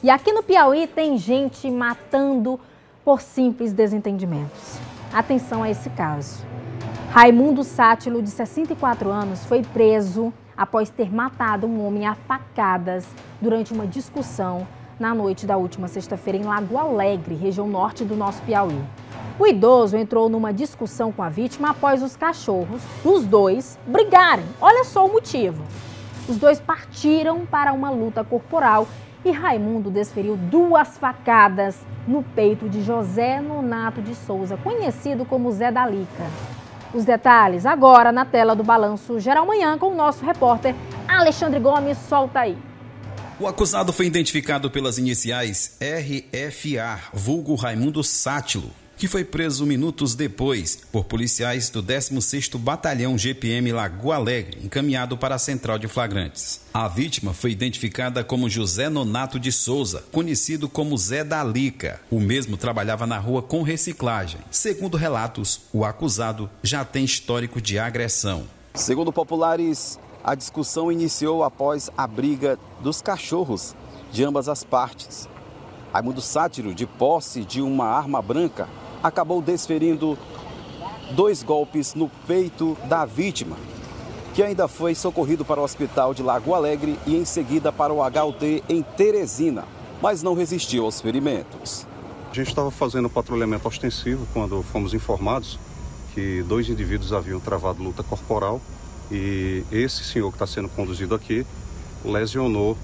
E aqui no Piauí tem gente matando por simples desentendimentos. Atenção a esse caso. Raimundo Sátilo, de 64 anos, foi preso após ter matado um homem a facadas durante uma discussão na noite da última sexta-feira em Lagoa Alegre, região norte do nosso Piauí. O idoso entrou numa discussão com a vítima após os cachorros dos dois brigarem. Olha só o motivo. Os dois partiram para uma luta corporal e Raimundo desferiu 2 facadas no peito de José Nonato de Souza, conhecido como Zé da Lica. Os detalhes agora na tela do Balanço Geral Manhã com o nosso repórter Alexandre Gomes. Solta aí. O acusado foi identificado pelas iniciais RFA, vulgo Raimundo Sátilo, que foi preso minutos depois por policiais do 16º Batalhão GPM Lagoa Alegre, encaminhado para a Central de Flagrantes. A vítima foi identificada como José Nonato de Souza, conhecido como Zé da Lica. O mesmo trabalhava na rua com reciclagem. Segundo relatos, o acusado já tem histórico de agressão. Segundo populares, a discussão iniciou após a briga dos cachorros de ambas as partes. Raimundo Sátilo, de posse de uma arma branca, acabou desferindo 2 golpes no peito da vítima, que ainda foi socorrido para o hospital de Lagoa Alegre e em seguida para o HUT em Teresina, mas não resistiu aos ferimentos. A gente estava fazendo patrulhamento ostensivo quando fomos informados que 2 indivíduos haviam travado luta corporal e esse senhor que está sendo conduzido aqui lesionou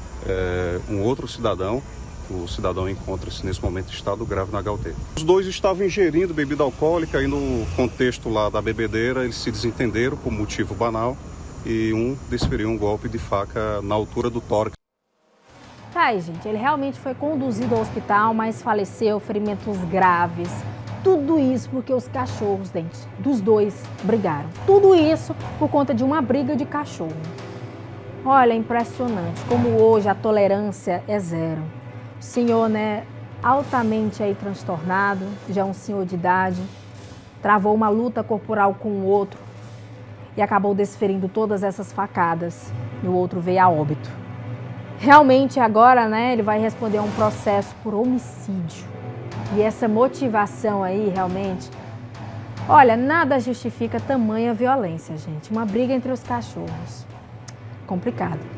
um outro cidadão. O cidadão encontra-se nesse momento em estado grave na HUT. Os 2 estavam ingerindo bebida alcoólica e no contexto lá da bebedeira eles se desentenderam por motivo banal e um desferiu um golpe de faca na altura do tórax. Ai, gente, ele realmente foi conduzido ao hospital, mas faleceu, ferimentos graves. Tudo isso porque os cachorros dos 2 brigaram. Tudo isso por conta de uma briga de cachorro. Olha, é impressionante como hoje a tolerância é zero. O senhor, altamente aí transtornado, já é um senhor de idade, travou uma luta corporal com o outro e acabou desferindo todas essas facadas e o outro veio a óbito. Realmente agora, ele vai responder a um processo por homicídio. E essa motivação aí, realmente, olha, nada justifica tamanha violência, gente. Uma briga entre os cachorros. Complicado.